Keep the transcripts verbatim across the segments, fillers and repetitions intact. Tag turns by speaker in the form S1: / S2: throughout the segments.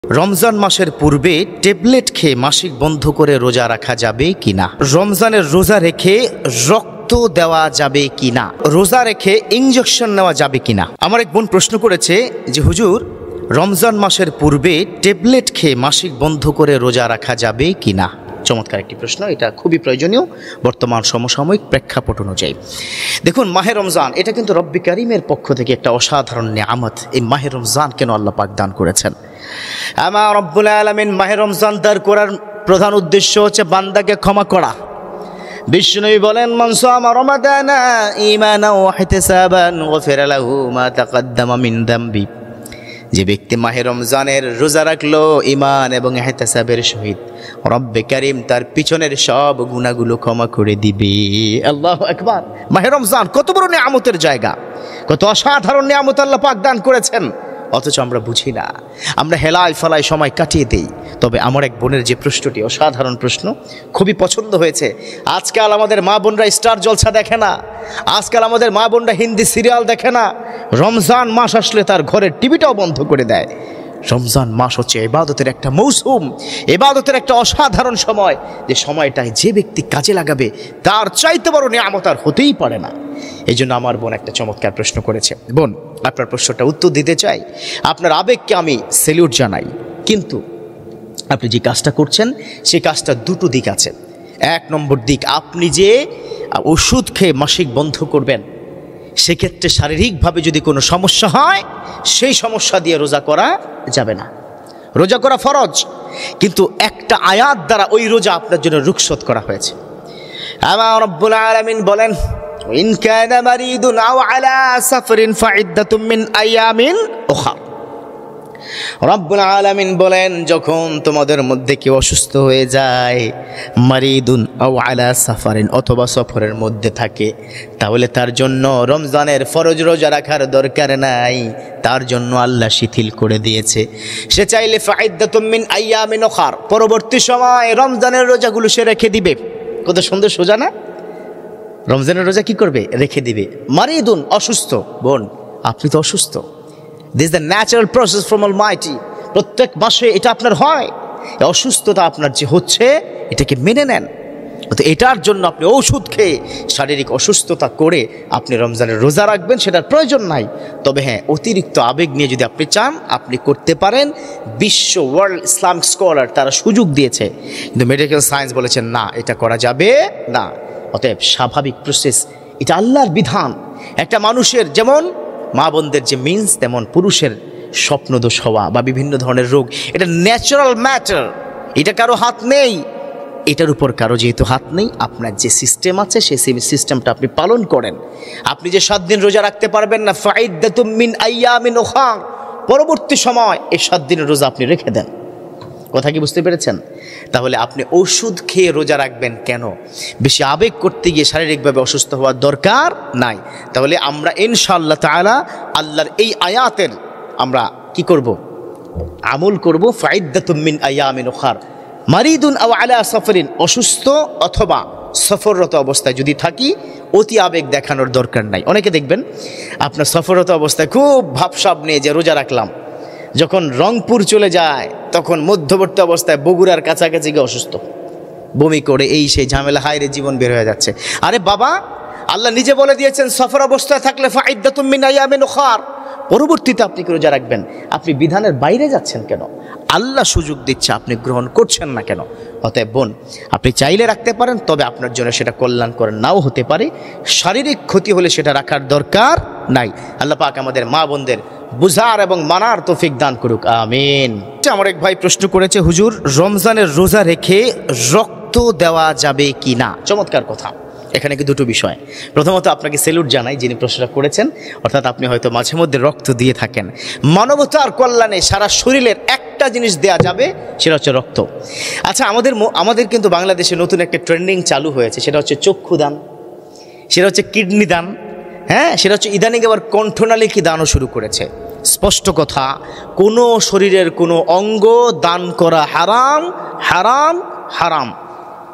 S1: রমজান মাসের পূর্বে ট্যাবলেট খেয়ে মাসিক বন্ধ করে রোজা রাখা যাবে কিনা? রমজানের রোজা রেখে রক্ত দেওয়া যাবে কিনা? রোজা রেখে ইনজেকশন নেওয়া যাবে কিনা? আমার এক বোন প্রশ্ন করেছে যে হুজুর, রমজান মাসের পূর্বে ট্যাবলেট খেয়ে মাসিক বন্ধ করে রোজা রাখা যাবে কিনা? চমৎকার একটি প্রশ্ন, এটা খুবই প্রয়োজনীয় বর্তমান সমসাময়িক প্রেক্ষাপট অনুযায়ী। দেখুন, মাহে রমজান এটা কিন্তু রব্বি কারিমের পক্ষ থেকে একটা অসাধারণ নিয়ামত। এই মাহে রমজান কেন আল্লাহ পাক দান করেছেন? আমার রব্বুল আলামিন মাহে রমজান দান করার প্রধান উদ্দেশ্য হচ্ছে বান্দাকে ক্ষমা করা। বিষ্ণুনবী বলেন, মান সামা রমাদানা ঈমানান ওয়া ইহতিসাবান গুফিরা লাহু মা তাকাদ্দামা মিন যামবি। যে ব্যক্তি মাহে রমজানের রোজা রাখলো ঈমান এবং ইহতিসাবের সহিত, রব্বে কারীম তার পিছনের সব গুনাহগুলো ক্ষমা করে দিবে। আল্লাহু আকবার! মাহে রমজান কত বড় নিয়ামতের জায়গা, কত অসাধারণ নিয়ামত আল্লাহ পাক দান করেছেন, অথচ আমরা বুঝি না, আমরা হেলায় ফেলায় সময় কাটিয়ে দেই। তবে আমার এক বোনের যে প্রশ্নটি অসাধারণ প্রশ্ন, খুবই পছন্দ হয়েছে। আজকাল আমাদের মা বোনরা স্টার জলসা দেখে না, আজকাল আমাদের মা বোনরা হিন্দি সিরিয়াল দেখে না, রমজান মাস আসলে তার ঘরের টিভিটাও বন্ধ করে দেয়। রমজান মাস হচ্ছে ইবাদতের একটা মৌসুম, ইবাদতের একটা অসাধারণ সময়, যে সময়টায় যে ব্যক্তি কাজে লাগাবে তার চাইতে বড় নিয়ামত আর হতেই পারে না। এই জন্য আমার বোন একটা চমৎকার প্রশ্ন করেছে। বোন, আপনার প্রশ্নটা উত্তর দিতে চাই, আপনার আবেগকে আমি স্যালিউট জানাই, কিন্তু আপনি যে কাজটা করছেন সেই কাজটা দুটো দিক আছে। এক নম্বর দিক, আপনি যে ওষুধ খেয়ে মাসিক বন্ধ করবেন, সেক্ষেত্রে শারীরিকভাবে যদি কোনো সমস্যা হয়, সেই সমস্যা দিয়ে রোজা করা যাবে না। রোজা করা ফরজ, কিন্তু একটা আয়াত দ্বারা ওই রোজা আপনার জন্য রুখসত করা হয়েছে। আমার রব্বুল আলামিন বলেন, ইন কানা মারিদুন আও আলা সাফরিন ফাইদ্দাতুম মিন আইয়ামিন উখরা। রব্বুল আলামিন বলেন, যখন তোমাদের মধ্যে কেউ অসুস্থ হয়ে যায়, মারিদুন আও আলা সাফারিন, অথবা সফরের মধ্যে থাকে, তাহলে তার জন্য রমজানের ফরজ রোজা রাখার দরকার নাই, তার জন্য আল্লাহ শিথিল করে দিয়েছে। সে চাইলে ফাইদ্দাতুম মিন আইয়ামিন উখরা, পরবর্তী সময় রমজানের রোজাগুলো সে রেখে দিবে। কত সুন্দর সোজা না? রমজানের রোজা কি করবে? রেখে দিবে। মারিদুন, অসুস্থ। বোন, আপনি তো অসুস্থ। This the natural process from almighty. প্রত্যেক মাসে এটা আপনার হয়। অসুস্থতা আপনার যে হচ্ছে, এটাকে মেনে নেন। তো এটার জন্য আপনি ওষুধ খেয়ে শারীরিক অসুস্থতা করে আপনি রমজানের রোজা রাখবেন, সেটার প্রয়োজন নাই। তবে হ্যাঁ, অতিরিক্ত আবেগ নিয়ে যদি আপনি চান, আপনি করতে পারেন। বিশ্ব ওয়ার্ল্ড ইসলামিক স্কলার তারা সুযোগ দিয়েছে, কিন্তু মেডিকেল সায়েন্স বলেছেন না, এটা করা যাবে না। অতএব স্বাভাবিক প্রসেস, এটা আল্লাহর বিধান। একটা মানুষের যেমন মা বোনদের যে মিন্স, তেমন পুরুষের স্বপ্নদোষ হওয়া বা বিভিন্ন ধরনের রোগ, এটা ন্যাচারাল ম্যাটার, এটা কারো হাত নেই। এটার উপর কারো যেহেতু হাত নেই, আপনার যে সিস্টেম আছে সেই সিস্টেমটা আপনি পালন করেন। আপনি যে সাত দিন রোজা রাখতে পারবেন না, ফাইদ্দাতুম মিন আইয়ামিন উখরা, পরবর্তী সময় এই সাত দিনের রোজা আপনি রেখে দেন। কথা কি বুঝতে পেরেছেন? তাহলে আপনি ওষুধ খেয়ে রোজা রাখবেন কেন? বেশি আবেগ করতে গিয়ে শারীরিকভাবে অসুস্থ হওয়ার দরকার নাই। তাহলে আমরা ইনশাআল্লাহ তাআলা আল্লাহর এই আয়াতের আমরা কি করব? আমল করব। ফাইদ্দাতুম মিন আইয়ামিন উখরা, মারিদুন আও আলা সাফরিন, অসুস্থ অথবা সফররত অবস্থায় যদি থাকি, অতি আবেগ দেখানোর দরকার নাই। অনেকে দেখবেন আপনার সফররত অবস্থায় খুব ভাবসাব নিয়ে যে রোজা রাখলাম, যখন রংপুর চলে যায় তখন মধ্যবর্তী অবস্থায় বগুড়ার কাছাকাছি গিয়ে অসুস্থ, বমি করে এই সেই ঝামেলা, হায়রে জীবন বের হয়ে যাচ্ছে। আরে বাবা, আল্লাহ নিজে বলে দিয়েছেন সফর অবস্থায় থাকলে ফাইদ্দাতুম মিন আইয়ামিন উখরা, পরবর্তীতে আপনি কি রোজা রাখবেন। আপনি বিধানের বাইরে যাচ্ছেন কেন? আল্লাহ সুযোগ দিচ্ছে, আপনি গ্রহণ করছেন না কেন? অতএব বোন, আপনি চাইলে রাখতে পারেন, তবে আপনার জন্য সেটা কল্যাণকর নাও হতে পারে। শারীরিক ক্ষতি হলে সেটা রাখার দরকার নাই। আল্লাহ পাক আমাদের মা বোনদের বুঝার এবং মানার তৌফিক দান করুক, আমিন। আমার এক ভাই প্রশ্ন করেছে, হুজুর, রমজানের রোজা রেখে রক্ত দেওয়া যাবে কি না? চমৎকার কথা। এখানে কি দুটো বিষয়। প্রথমত আপনাকে স্যালুট জানাই যিনি প্রশ্নটা করেছেন, অর্থাৎ আপনি হয়তো মাঝে মধ্যে রক্ত দিয়ে থাকেন। মানবতার কল্যাণে সারা শরীরের একটা জিনিস দেয়া যাবে, সেটা হচ্ছে রক্ত। আচ্ছা, আমাদের আমাদের কিন্তু বাংলাদেশে নতুন একটা ট্রেন্ডিং চালু হয়েছে, সেটা হচ্ছে চক্ষু দান, সেটা হচ্ছে কিডনি দান, হ্যাঁ, সেটা হচ্ছে ইদানিং আবার কণ্ঠনালীকে দানও শুরু করেছে। স্পষ্ট কথা, কোনো শরীরের কোনো অঙ্গ দান করা হারাম, হারাম, হারাম।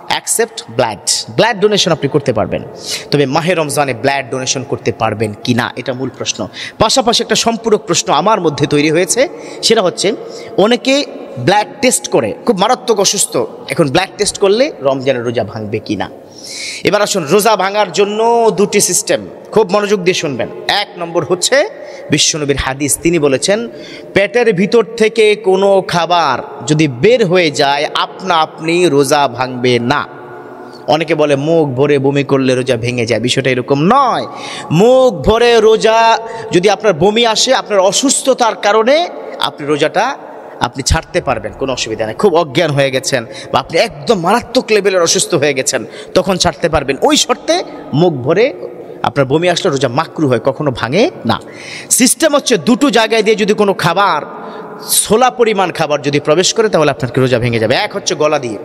S1: অ্যাকসেপ্ট ব্লাড ব্লাড ডোনেশন আপনি করতে পারবেন, তবে মাহে রমজানে ব্লাড ডোনেশন করতে পারবেন কি না এটা মূল প্রশ্ন। পাশাপাশি একটা সম্পূরক প্রশ্ন আমার মধ্যে তৈরি হয়েছে, সেটা হচ্ছে অনেকে ব্লাড টেস্ট করে, খুব মারাত্মক অসুস্থ, এখন ব্লাড টেস্ট করলে রমজানের রোজা ভাঙবে কি না। এবার আসুন, রোজা ভাঙার জন্য দুটি সিস্টেম, খুব মনোযোগ দিয়ে শুনবেন। এক নম্বর হচ্ছে বিশ্বনবীর হাদিস, তিনি বলেছেন পেটের ভিতর থেকে কোনো খাবার যদি বের হয়ে যায় আপনা আপনি রোজা ভাঙবে না। অনেকে বলে মুখ ভরে বমি করলে রোজা ভেঙে যায়, বিষয়টা এরকম নয়। মুখ ভরে রোজা যদি আপনার বমি আসে, আপনার অসুস্থতার কারণে আপনি রোজাটা আপনি ছাড়তে পারবেন, কোনো অসুবিধা নেই। খুব অজ্ঞান হয়ে গেছেন বা আপনি একদম মারাত্মক লেভেলের অসুস্থ হয়ে গেছেন, তখন ছাড়তে পারবেন। ওই শর্তে মুখ ভরে আপনার বমি আসলে রোজা মাকরু হয়, কখনো ভাঙে না। সিস্টেম হচ্ছে দুটো জায়গায় দিয়ে যদি কোনো খাবার, ছোলা পরিমাণ খাবার যদি প্রবেশ করে তাহলে আপনার রোজা ভেঙে যাবে। এক হচ্ছে গলা দিয়ে,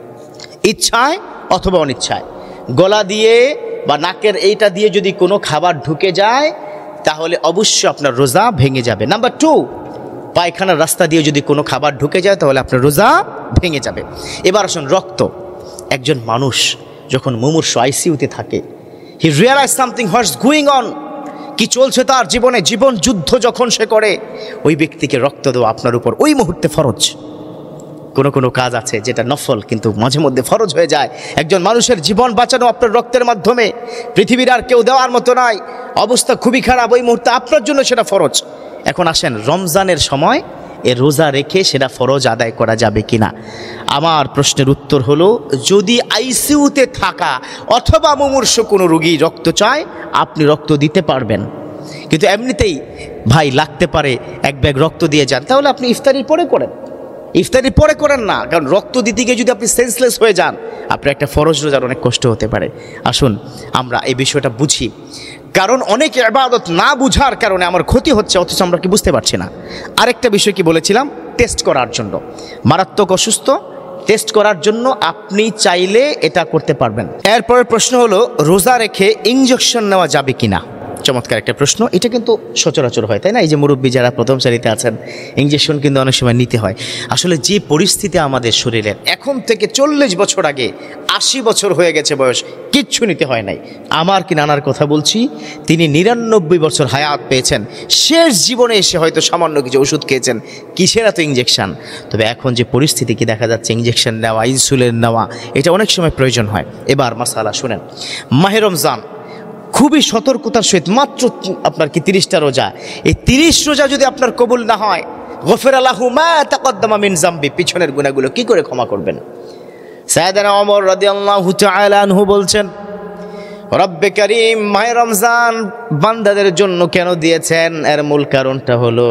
S1: ইচ্ছায় অথবা অনিচ্ছায়, গলা দিয়ে বা নাকের এইটা দিয়ে যদি কোনো খাবার ঢুকে যায় তাহলে অবশ্যই আপনার রোজা ভেঙে যাবে। নাম্বার টু, পায়খানার রাস্তা দিয়ে যদি কোনো খাবার ঢুকে যায় তাহলে আপনার রোজা ভেঙে যাবে। এবার আসুন, রক্ত। একজন মানুষ যখন মুমূর্ষু আইসিইউতে থাকে, he realize something what's going on, কি চলছে তার জীবনে, জীবন যুদ্ধ যখন সে করে, ওই ব্যক্তিকে রক্ত দেওয়া আপনার উপর ওই মুহূর্তে ফরজ। কোনো কোনো কাজ আছে যেটা নফল কিন্তু মাঝে মধ্যে ফরজ হয়ে যায়। একজন মানুষের জীবন বাঁচানো আপনার রক্তের মাধ্যমে, পৃথিবীর আর কেউ দেওয়ার মতো নাই, অবস্থা খুবই খারাপ, ওই মুহূর্তে আপনার জন্য সেটা ফরজ। এখন আসেন, রমজানের সময় এ রোজা রেখে সেটা ফরজ আদায় করা যাবে কিনা। আমার প্রশ্নের উত্তর হলো, যদি আইসিইউতে থাকা অথবা মুমূর্ষু কোনো রোগী রক্ত চায় আপনি রক্ত দিতে পারবেন, কিন্তু এমনিতেই ভাই লাগতে পারে এক ব্যাগ রক্ত দিয়ে যান, তাহলে আপনি ইফতারির পরে করেন। ইফতারির পরে করেন না, কারণ রক্ত দিতে গিয়ে যদি আপনি সেন্সলেস হয়ে যান আপনার একটা ফরজ রোজার অনেক কষ্ট হতে পারে। আসুন আমরা এই বিষয়টা বুঝি, কারণ অনেক ইবাদত না বুঝার কারণে আমার ক্ষতি হচ্ছে, অথচ আমরা কি বুঝতে পারছি না। আরেকটা বিষয় কি বলেছিলাম, টেস্ট করার জন্য, মারাত্মক অসুস্থ টেস্ট করার জন্য আপনি চাইলে এটা করতে পারবেন। এরপরের প্রশ্ন হলো, রোজা রেখে ইনজেকশন নেওয়া যাবে কিনা। চমৎকার একটা প্রশ্ন, এটা কিন্তু সচরাচর হয়, তাই না? এই যে মুরব্বী যারা প্রথম শ্রেণীতে আছেন, ইনজেকশন কিন্তু অনেক সময় নিতে হয়। আসলে যে পরিস্থিতি আমাদের শরীরের, এখন থেকে চল্লিশ বছর আগে, আশি বছর হয়ে গেছে বয়স, কিচ্ছু নিতে হয় নাই। আমার কি নানার কথা বলছি, তিনি নিরানব্বই বছর হায়াত পেয়েছেন, শেষ জীবনে এসে হয়তো সামান্য কিছু ওষুধ খেয়েছেন, কিসের এত ইনজেকশন। তবে এখন যে পরিস্থিতি কি দেখা যাচ্ছে, ইনজেকশন নেওয়া, ইনসুলিন নেওয়া, এটা অনেক সময় প্রয়োজন হয়। এবার মাসালা শুনেন, মাহে রমজান খুবই সতর্কতার সহিত, মাত্র আপনার কি তিরিশটা রোজা, এই তিরিশ রোজা যদি আপনার কবুল না হয়, গফির লাহু মা তাকদ্দামা মিন যামবি, পিছনের গুনাহগুলো কি করে ক্ষমা করবেন। সাইয়েদনা ওমর রাদিয়াল্লাহু তাআলা আনহু বলছেন, রব্বে কারীম মাহে রমজান বান্দাদের জন্য কেন দিয়েছেন, এর মূল কারণটা হলো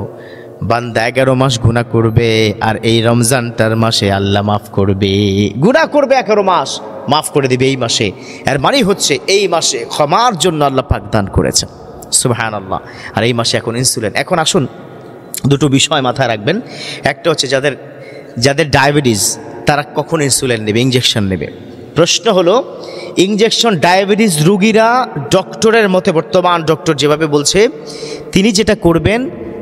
S1: বান্দা এগারো মাস গুনাহ করবে আর এই রমজানটার মাসে আল্লাহ মাফ করবে। গুনাহ করবে এগারো মাস, মাফ করে দিবে এই মাসে। এর মানে হচ্ছে এই মাসে ক্ষমার জন্য আল্লাহ পাক দান করেছেন, সুবহানাল্লাহ। আর এই মাসে এখন ইনসুলিন। এখন আসুন, দুটো বিষয় মাথায় রাখবেন। একটা হচ্ছে যাদের যাদের ডায়াবেটিস, তারা কখন ইনসুলিন নেবে, ইনজেকশন নেবে। প্রশ্ন হলো, ইনজেকশন ডায়াবেটিস রোগীরা ডক্টরের মতে, বর্তমান ডক্টর যেভাবে বলছে, তিনি যেটা করবেন,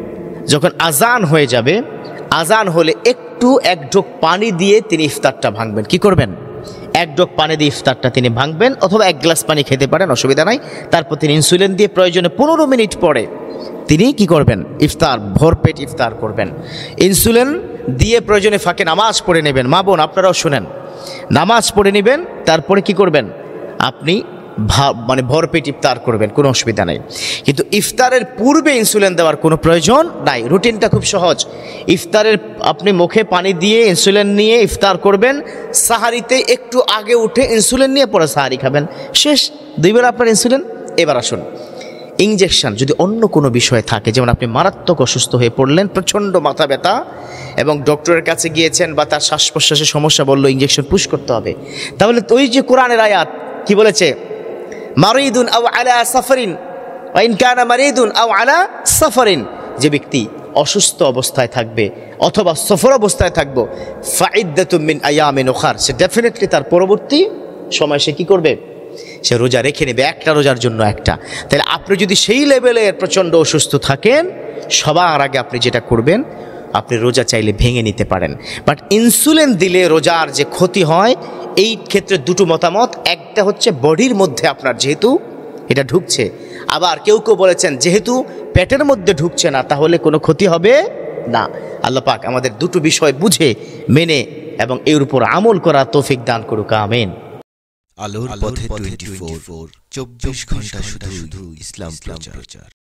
S1: যখন আজান হয়ে যাবে, আজান হলে একটু এক ঢোক পানি দিয়ে তিনি ইফতারটা ভাঙবেন। কি করবেন? এক ঢোক পানি দিয়ে ইফতারটা তিনি ভাঙবেন, অথবা এক গ্লাস পানি খেতে পারেন, অসুবিধা নাই। তারপর তিনি ইনসুলিন দিয়ে প্রয়োজনে পনেরো মিনিট পরে তিনি কি করবেন, ইফতার, ভরপেট ইফতার করবেন। ইনসুলিন দিয়ে প্রয়োজনে ফাঁকে নামাজ পড়ে নেবেন। মা বোন আপনারাও শুনেন, নামাজ পড়ে নেবেন, তারপরে কি করবেন, আপনি মানে ভরপেট ইফতার করবেন, কোনো অসুবিধা নেই। কিন্তু ইফতারের পূর্বে ইনসুলিন দেওয়ার কোনো প্রয়োজন নাই। রুটিনটা খুব সহজ। ইফতারের আপনি মুখে পানি দিয়ে ইনসুলিন নিয়ে ইফতার করবেন, সাহারিতে একটু আগে উঠে ইনসুলিন নিয়ে পরে সাহারি খাবেন, শেষ, দুই বেলা আপনার ইনসুলিন। এবার আসুন, ইনজেকশন যদি অন্য কোনো বিষয় থাকে, যেমন আপনি মারাত্মক অসুস্থ হয়ে পড়লেন, প্রচণ্ড মাথা ব্যথা, এবং ডক্টরের কাছে গিয়েছেন বা তার শ্বাস প্রশ্বাসের সমস্যা বললো ইনজেকশন পুশ করতে হবে, তাহলে ওই যে কোরআনের আয়াত কি বলেছে, মারিদুন আও আলা সাফারিন ওয়া ইন কানা মারিদুন আও আলা সাফারিন, যে ব্যক্তি অসুস্থ অবস্থায় থাকবে অথবা সফর অবস্থায় থাকবো, ফাইদ্দাতুম মিন আয়ামিন উখার, সে ডেফিনেটলি তার পরবর্তী সময় সে কি করবে, সে রোজা রেখে নেবে, একটা রোজার জন্য একটা। তাহলে আপনি যদি সেই লেভেলের প্রচণ্ড অসুস্থ থাকেন, সবার আগে আপনি যেটা করবেন, আপনি রোজা চাইলে ভেঙে নিতে পারেন। বাট ইনসুলিন দিলে রোজার যে ক্ষতি হয়, এই ক্ষেত্রে দুটো মতামত। একটা হচ্ছে বডির মধ্যে আপনার যেহেতু এটা ঢুকছে, আবার কেউ কেউ বলেছেন যেহেতু পেটের মধ্যে ঢুকছে না তাহলে কোনো ক্ষতি হবে না। আল্লাহ পাক আমাদের দুটো বিষয় বুঝে মেনে এবং এর উপর আমল করা তৌফিক দান করুক, আমিন।
S2: আলোর পথে টোয়েন্টি ফোর, চব্বিশ ঘন্টা শুধু ইসলাম প্রচার।